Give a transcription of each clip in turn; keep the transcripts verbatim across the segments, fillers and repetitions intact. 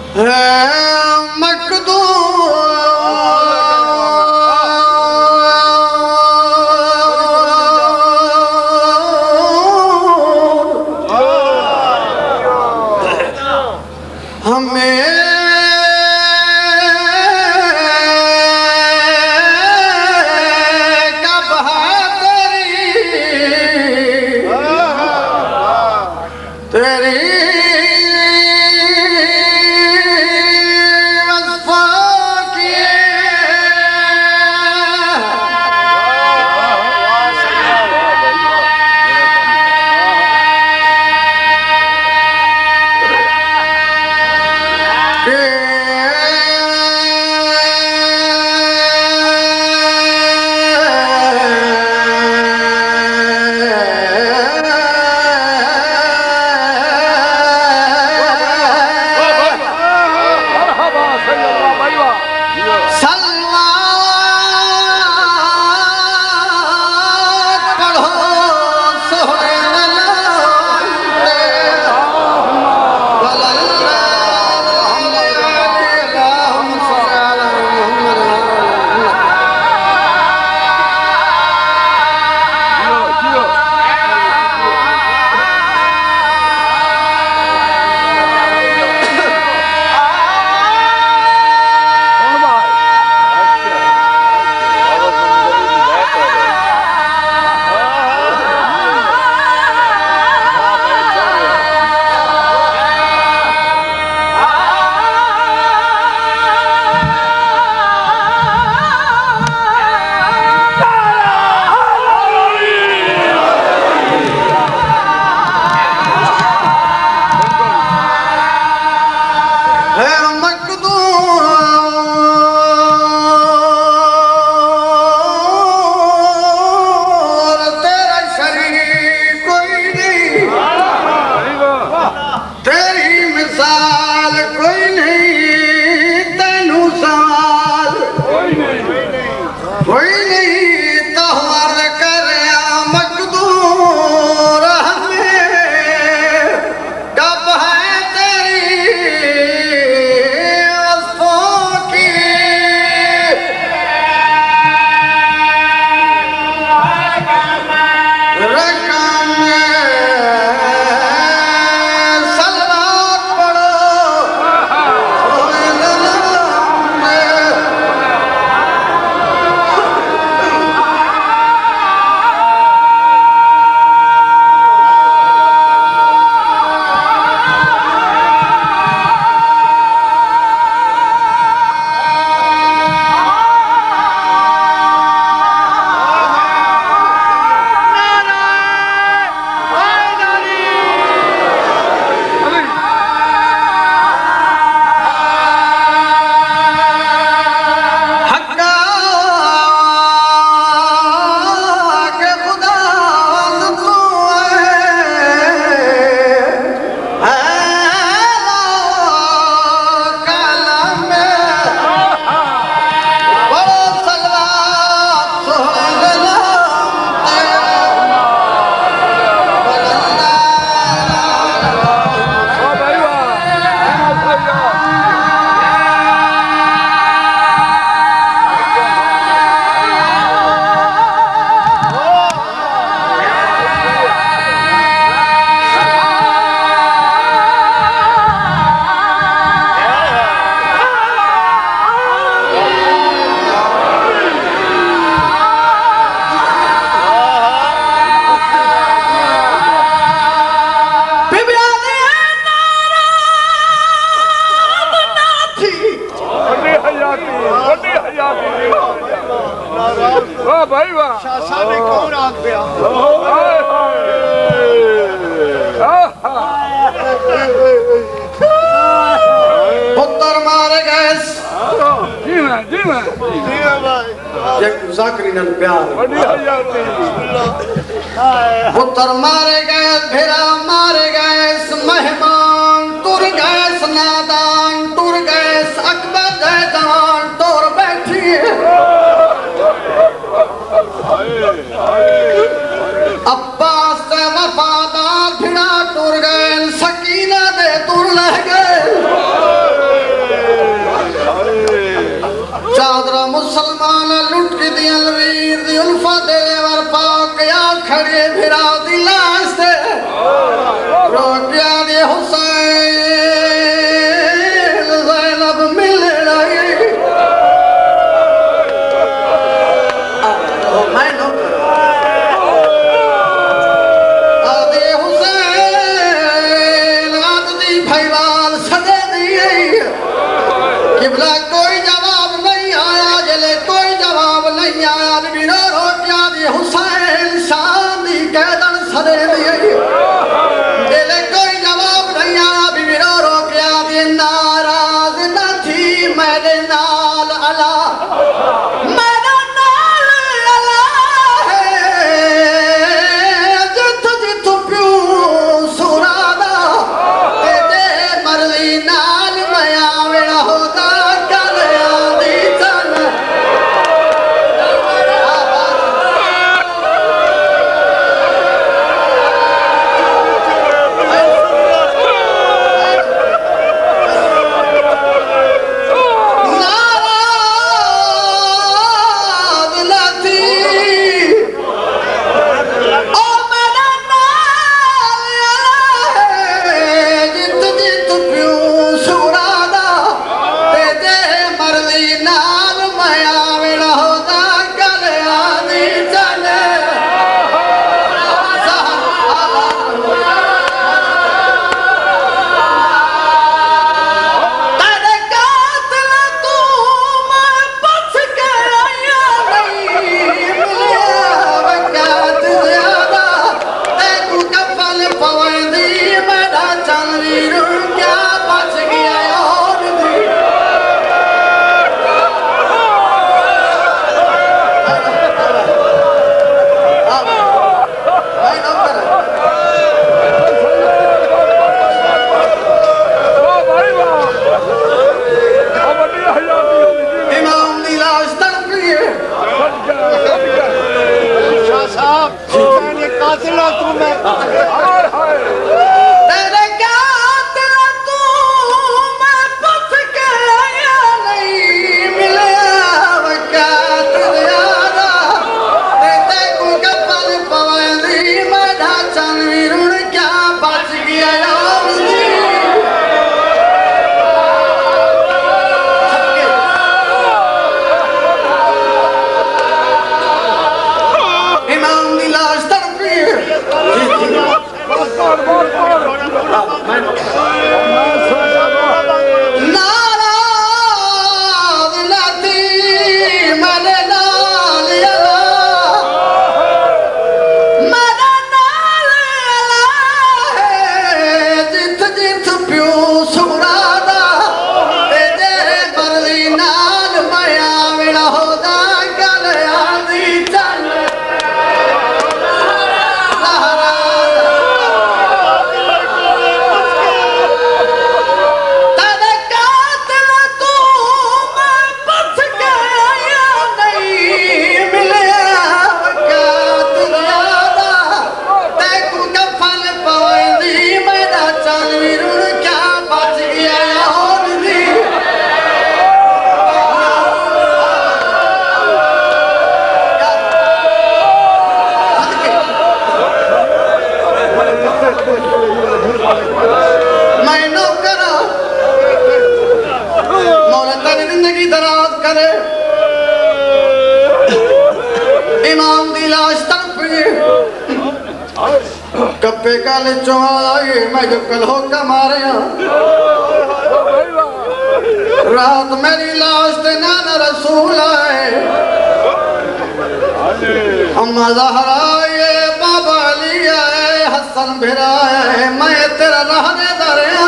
पुत्र मारे गए जी मैं जी मैं जाकरी नन प्यार पुत्र मारे गए भेरा मारे गए मेहमान तुर गए नादान तुर गए अकबर जैदान तोर बैठी अब्बास से वफादार भिड़ा तुर गए सकीना दे तुर लह गए किबला कोई जवाब नहीं आया जले कोई जवाब नहीं आया बीरो रोटिया दी हुसैन शान दी कैदन सदे दी जले कोई जवाब नहीं आया बीरो रोटिया दी नाराज न थी मेरे नाल अला मेरा नाल अला है जित जित प्यू सुरादा तेरे मरली नाल मया वेड़ा होता कप्पे काले चौहाए मैं जो कल हो कमारे रात मेरी लाश ते नाना रसूल आए अम्मा ज़हरा आए बाबा अली आए हसन भिरा आए मैं तेरा रहने दरिया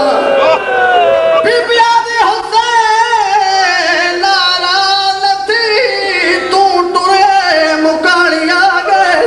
बीबिया दी हुसैन नाराज थी तू टुरे मुकानिया गए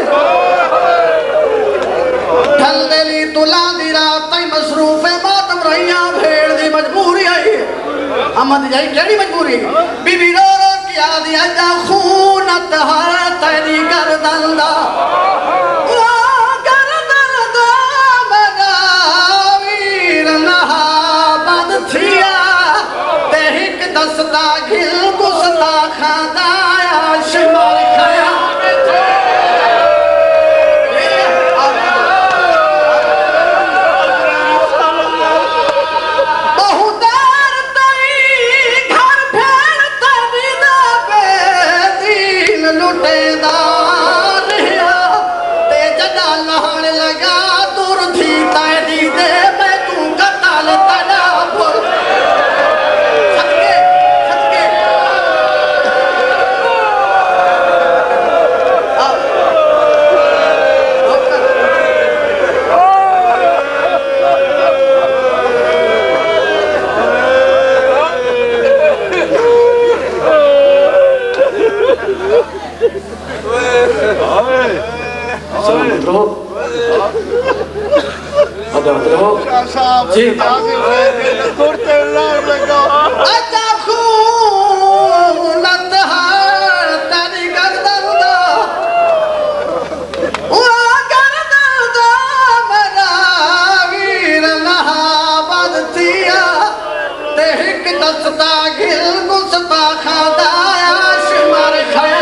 ढलदेली तुला दी रात ताई मसरूफ है मातम रहिया भेड़ दी मजबूरी आई अमद जाई केड़ी मजबूरी बीबी रो रो किया दिया जा खून तहर तेरी गर्दन दा ओ गर्दन दा मेरा वीर नहा बद थिया ते हिक दसदा घिल गुसदा खादा शिमर खाया जी अच्छा खूनत हार तेरी गर्दन दा वो गर्दन दा मेरा वीर नहाबद थिया ते हिक दसता गिल गुस्ता खादा आश मर खया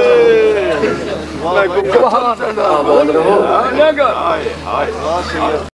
Subhanallah.